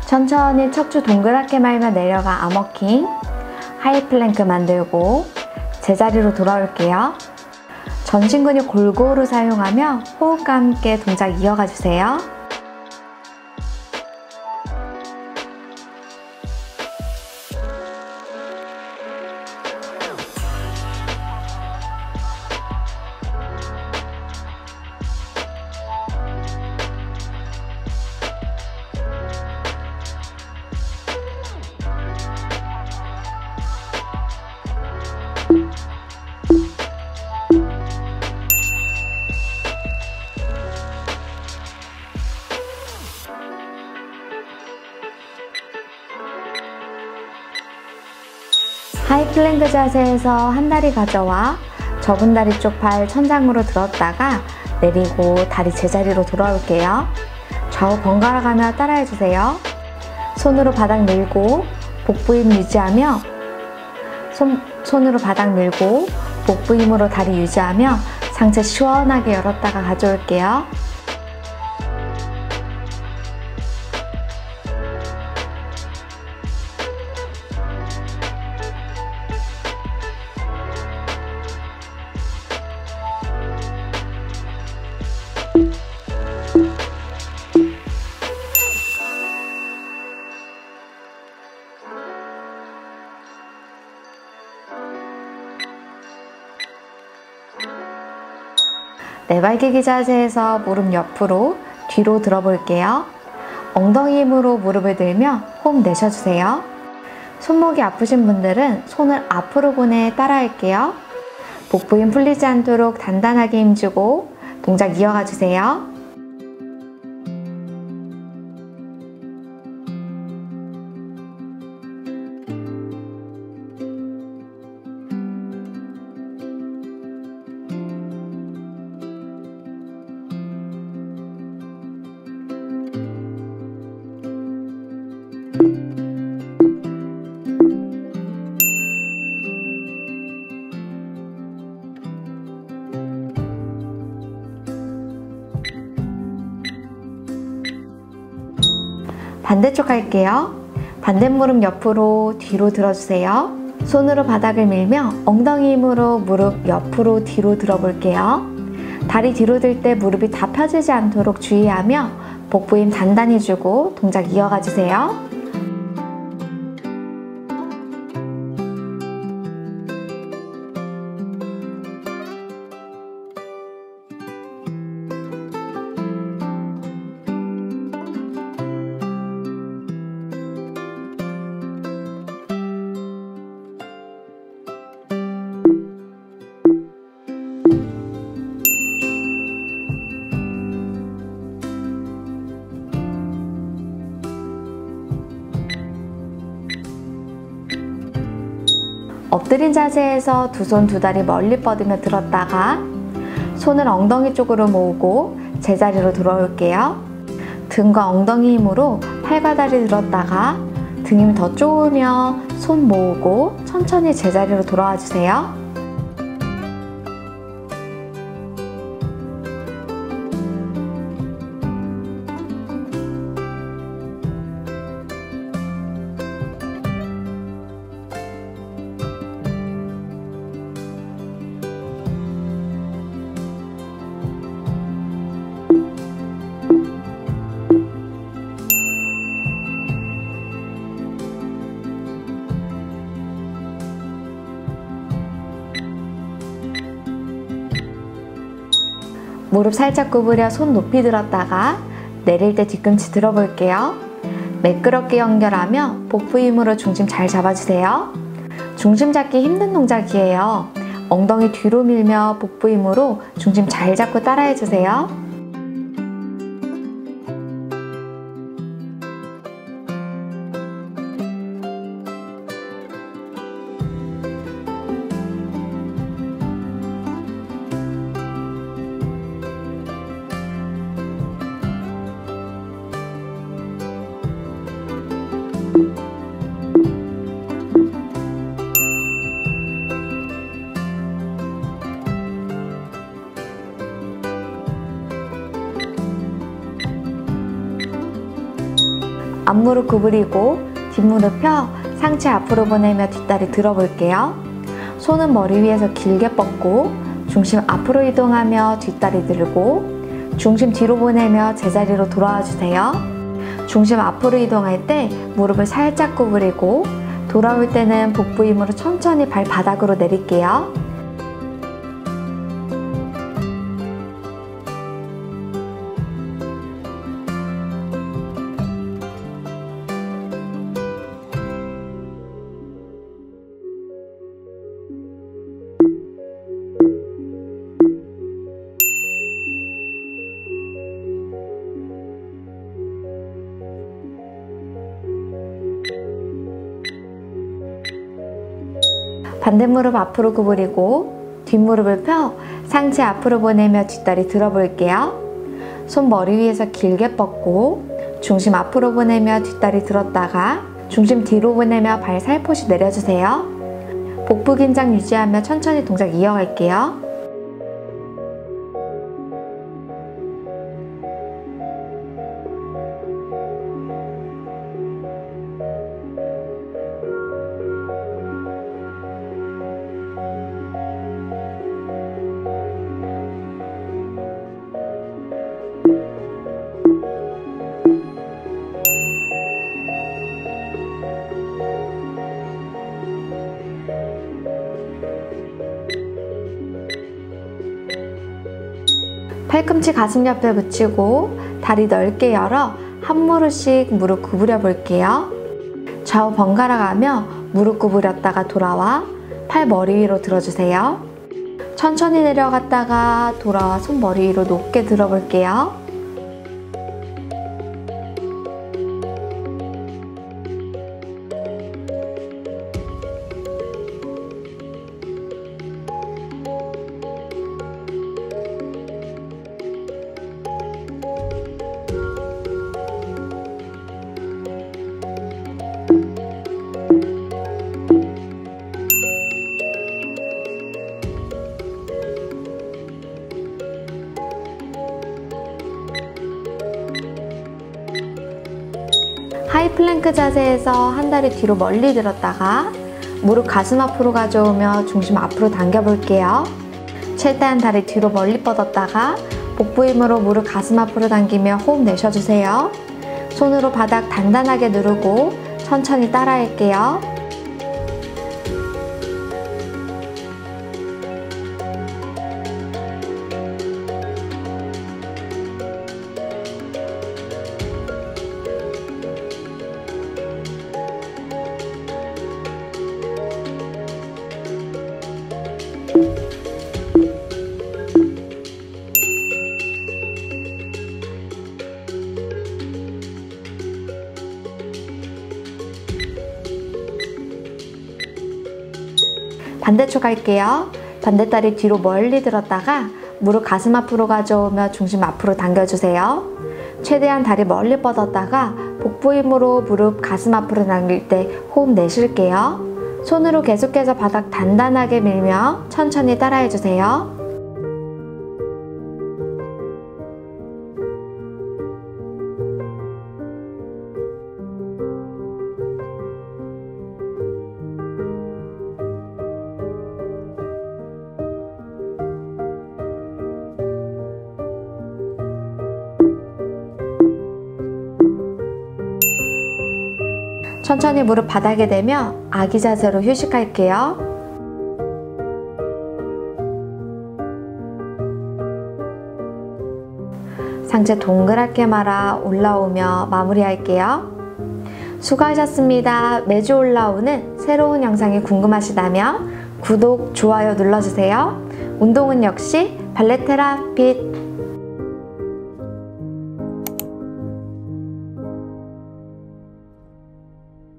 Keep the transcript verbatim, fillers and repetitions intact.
천천히 척추 동그랗게 말며 내려가 암워킹, 하이플랭크 만들고 제자리로 돌아올게요. 전신 근육 골고루 사용하며 호흡과 함께 동작 이어가 주세요. 하이플랭크 자세에서 한 다리 가져와 접은 다리 쪽 발 천장으로 들었다가 내리고 다리 제자리로 돌아올게요. 좌우 번갈아 가며 따라해주세요. 손으로 바닥 밀고 복부 힘 유지하며 손, 손으로 바닥 밀고 복부 힘으로 다리 유지하며 상체 시원하게 열었다가 가져올게요. 네발기기 자세에서 무릎 옆으로 뒤로 들어볼게요. 엉덩이 힘으로 무릎을 들며 호흡 내쉬어주세요. 손목이 아프신 분들은 손을 앞으로 보내 따라할게요. 복부 힘 풀리지 않도록 단단하게 힘주고 동작 이어가 주세요. 반대쪽 할게요. 반대 무릎 옆으로 뒤로 들어주세요. 손으로 바닥을 밀며 엉덩이 힘으로 무릎 옆으로 뒤로 들어볼게요. 다리 뒤로 들 때 무릎이 다 펴지지 않도록 주의하며 복부 힘 단단히 주고 동작 이어가 주세요. 엎드린 자세에서 두 손 두 다리 멀리 뻗으며 들었다가 손을 엉덩이 쪽으로 모으고 제자리로 돌아올게요. 등과 엉덩이 힘으로 팔과 다리 들었다가 등 힘 더 쪼으며 손 모으고 천천히 제자리로 돌아와 주세요. 무릎 살짝 구부려 손 높이 들었다가 내릴 때 뒤꿈치 들어볼게요. 매끄럽게 연결하며 복부 힘으로 중심 잘 잡아주세요. 중심 잡기 힘든 동작이에요. 엉덩이 뒤로 밀며 복부 힘으로 중심 잘 잡고 따라해주세요. 앞무릎 구부리고 뒷무릎 펴 상체 앞으로 보내며 뒷다리 들어볼게요. 손은 머리 위에서 길게 뻗고 중심 앞으로 이동하며 뒷다리 들고 중심 뒤로 보내며 제자리로 돌아와 주세요. 중심 앞으로 이동할 때 무릎을 살짝 구부리고 돌아올 때는 복부 힘으로 천천히 발바닥으로 내릴게요. 반대 무릎 앞으로 구부리고 뒷무릎을 펴 상체 앞으로 보내며 뒷다리 들어볼게요. 손 머리 위에서 길게 뻗고 중심 앞으로 보내며 뒷다리 들었다가 중심 뒤로 보내며 발 살포시 내려주세요. 복부 긴장 유지하며 천천히 동작 이어갈게요. 팔꿈치 가슴 옆에 붙이고 다리 넓게 열어 한 무릎씩 무릎 구부려 볼게요. 좌우 번갈아 가며 무릎 구부렸다가 돌아와 팔 머리 위로 들어주세요. 천천히 내려갔다가 돌아와 손 머리 위로 높게 들어볼게요. 하이플랭크 자세에서 한 다리 뒤로 멀리 들었다가 무릎 가슴 앞으로 가져오며 중심 앞으로 당겨 볼게요. 최대한 다리 뒤로 멀리 뻗었다가 복부 힘으로 무릎 가슴 앞으로 당기며 호흡 내쉬어주세요. 손으로 바닥 단단하게 누르고 천천히 따라할게요. 반대쪽 할게요. 반대다리 뒤로 멀리 들었다가 무릎 가슴 앞으로 가져오며 중심 앞으로 당겨주세요. 최대한 다리 멀리 뻗었다가 복부 힘으로 무릎 가슴 앞으로 당길 때 호흡 내쉴게요. 손으로 계속해서 바닥 단단하게 밀며 천천히 따라해주세요. 천천히 무릎 바닥에 대며 아기 자세로 휴식할게요. 상체 동그랗게 말아 올라오며 마무리할게요. 수고하셨습니다. 매주 올라오는 새로운 영상이 궁금하시다면 구독, 좋아요 눌러주세요. 운동은 역시 발레테라핏